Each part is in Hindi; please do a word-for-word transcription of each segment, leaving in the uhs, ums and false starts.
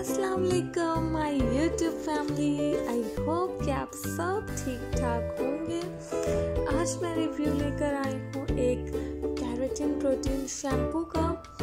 अस्सलाम वालेकुम my YouTube family. I hope कि आप सब ठीक ठाक होंगे। आज मैं रिव्यू लेकर आई हूँ एक केराटिन प्रोटीन शैम्पू का।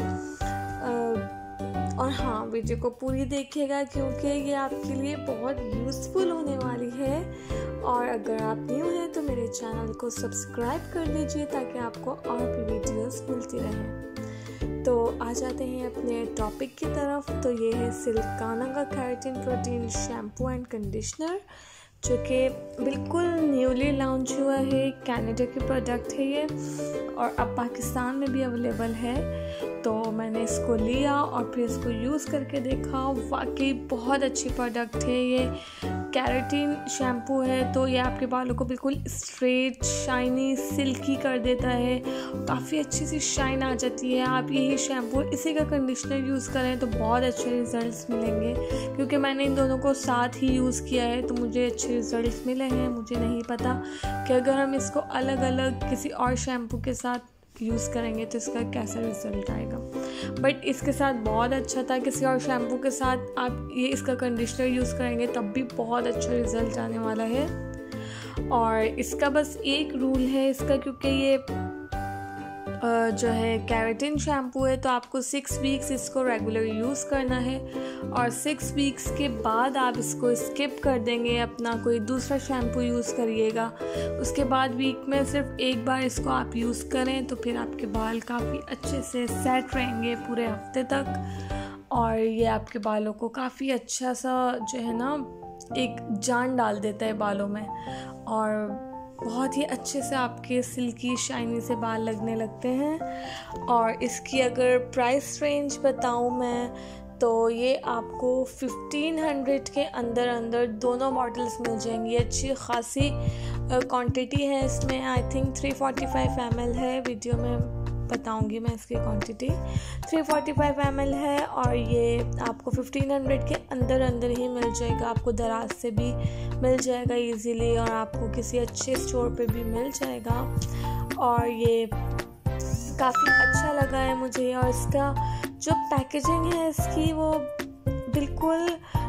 आ, और हाँ, वीडियो को पूरी देखिएगा क्योंकि ये आपके लिए बहुत यूज़फुल होने वाली है। और अगर आप न्यू हैं तो मेरे चैनल को सब्सक्राइब कर लीजिए ताकि आपको और भी वीडियोस मिलती रहें। तो आ जाते हैं अपने टॉपिक की तरफ। तो ये है सिल्काना का keratin protein shampoo and conditioner, जो कि बिल्कुल न्यूली लॉन्च हुआ है। कनाडा की प्रोडक्ट है ये और अब पाकिस्तान में भी अवेलेबल है। तो मैंने इसको लिया और फिर इसको यूज़ करके देखा। वाकई बहुत अच्छी प्रोडक्ट है। ये केराटिन शैम्पू है तो ये आपके बालों को बिल्कुल स्ट्रेट, शाइनी, सिल्की कर देता है। काफ़ी अच्छी सी शाइन आ जाती है। आप यही शैम्पू इसी का कंडीशनर यूज़ करें तो बहुत अच्छे रिजल्ट्स मिलेंगे, क्योंकि मैंने इन दोनों को साथ ही यूज़ किया है तो मुझे अच्छे रिजल्ट्स मिले हैं। मुझे नहीं पता कि अगर हम इसको अलग अलग किसी और शैम्पू के साथ यूज़ करेंगे तो इसका कैसा रिज़ल्ट आएगा, बट इसके साथ बहुत अच्छा था। किसी और शैम्पू के साथ आप ये इसका कंडीशनर यूज़ करेंगे तब भी बहुत अच्छा रिज़ल्ट आने वाला है। और इसका बस एक रूल है इसका, क्योंकि ये जो है केराटिन शैम्पू है तो आपको सिक्स वीक्स इसको रेगुलर यूज़ करना है और सिक्स वीक्स के बाद आप इसको स्किप कर देंगे, अपना कोई दूसरा शैम्पू यूज़ करिएगा। उसके बाद वीक में सिर्फ एक बार इसको आप यूज़ करें तो फिर आपके बाल काफ़ी अच्छे से सेट रहेंगे पूरे हफ्ते तक। और ये आपके बालों को काफ़ी अच्छा सा जो है ना एक जान डाल देता है बालों में, और बहुत ही अच्छे से आपके सिल्की शाइनी से बाल लगने लगते हैं। और इसकी अगर प्राइस रेंज बताऊं मैं तो ये आपको फिफ्टीन हंड्रेड के अंदर अंदर दोनों बॉटल्स मिल जाएंगी। अच्छी खासी क्वांटिटी है इसमें। I think three forty five M L है। वीडियो में बताऊंगी मैं इसकी quantity. Three forty five M L है और ये आपको फिफ्टीन हंड्रेड के अंदर अंदर ही मिल जाएगा। आपको दराज से भी मिल जाएगा इजीली और आपको किसी अच्छे स्टोर पे भी मिल जाएगा। और ये काफ़ी अच्छा लगा है मुझे। और इसका जो पैकेजिंग है इसकी वो बिल्कुल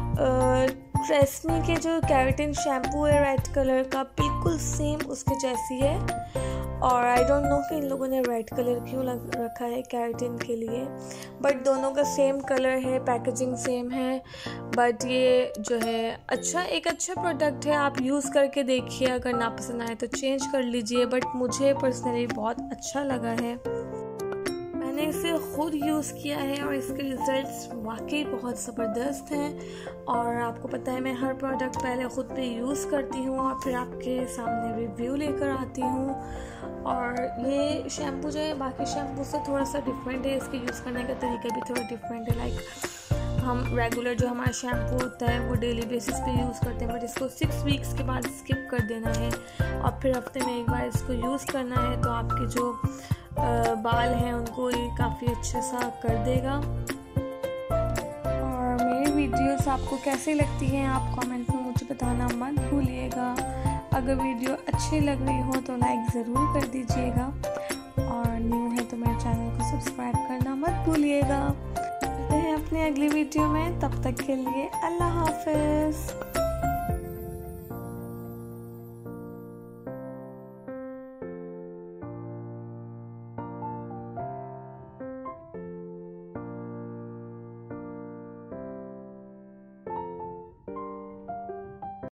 ट्रेस्मी के जो केराटिन शैम्पू है रेड कलर का, बिल्कुल सेम उसके जैसी है। और आई डोंट नो कि इन लोगों ने रेड कलर क्यों लग रखा है केराटिन के लिए, बट दोनों का सेम कलर है, पैकेजिंग सेम है। बट ये जो है अच्छा एक अच्छा प्रोडक्ट है। आप यूज़ करके देखिए, अगर ना पसंद आए तो चेंज कर लीजिए। बट मुझे पर्सनली बहुत अच्छा लगा है। मैंने इसे खुद यूज़ किया है और इसके रिज़ल्ट्स वाकई बहुत ज़बरदस्त हैं। और आपको पता है मैं हर प्रोडक्ट पहले ख़ुद पे यूज़ करती हूँ और फिर आपके सामने रिव्यू लेकर आती हूँ। और ये शैम्पू जो है बाकी शैम्पू से थोड़ा सा डिफरेंट है। इसके यूज़ करने का तरीका भी थोड़ा डिफरेंट है। लाइक हम रेगुलर जो हमारा शैम्पू होता है वो डेली बेसिस पे यूज़ करते हैं, बट इसको सिक्स वीक्स के बाद स्किप कर देना है और फिर हफ्ते में एक बार इसको यूज़ करना है। तो आपके जो बाल हैं उनको ये काफ़ी अच्छा सा कर देगा। और मेरी वीडियोस आपको कैसी लगती हैं आप कमेंट में मुझे बताना मत भूलिएगा। अगर वीडियो अच्छी लग रही हो तो लाइक ज़रूर कर दीजिएगा और न्यू है तो मेरे चैनल को सब्सक्राइब करना मत भूलिएगा। मिलते हैं अपनी अगली वीडियो में, तब तक के लिए अल्लाह हाफ़िज़।